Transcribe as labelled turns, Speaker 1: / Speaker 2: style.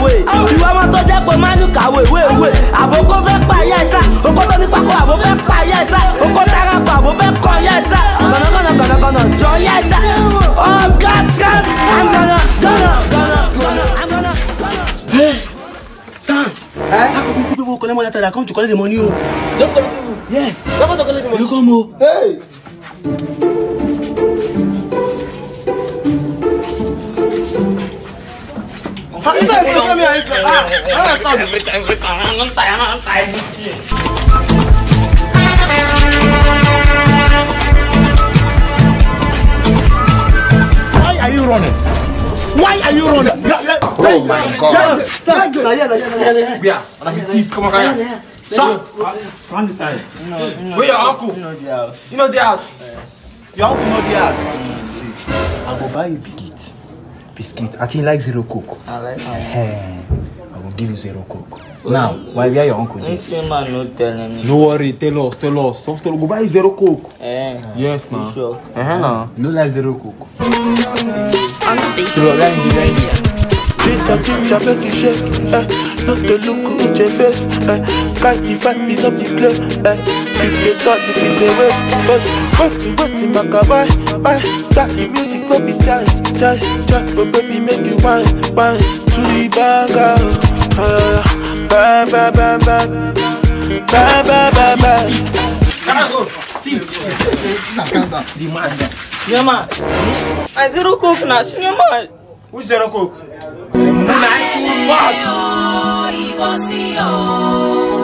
Speaker 1: away. You want to take a man, you can wait. Aboko fẹ́ pa yesa, oko to ni pako abo fẹ́ pa yesa, oko tara pa abo fẹ́ ko yesa. Gonna join yesa. Oh God, I'm gonna.
Speaker 2: Hey, Sam. How come people will collect money after they come to collect the money?
Speaker 3: Just collect the money.
Speaker 2: Yes.
Speaker 3: They're going to collect the money.
Speaker 2: You come.
Speaker 3: Hey.
Speaker 4: Why are you running? Why are you running?
Speaker 3: Oh my God.
Speaker 2: Yeah. Come on,
Speaker 4: Son, run this side.
Speaker 2: where your uncle? You know the house. Your uncle know the house.
Speaker 4: See, I will buy you biscuit. I think you like zero coke.
Speaker 1: I like
Speaker 4: I will give you zero coke. Now, why are your uncle there?
Speaker 1: man no telling me.
Speaker 4: No worry, tell us. So go buy you zero coke.
Speaker 3: Yes, no.
Speaker 1: Sure.
Speaker 3: No.
Speaker 4: You don't like zero coke.
Speaker 5: Ginger, make you shake, not the look at your face, can't you find me up the play, if they thought if they wait, back a bye, that the music will be jazz, but baby make you wine, to the banger, bye.
Speaker 1: Yeah, man. I zero coke now. Yeah, man.
Speaker 2: Which zero coke?
Speaker 6: What?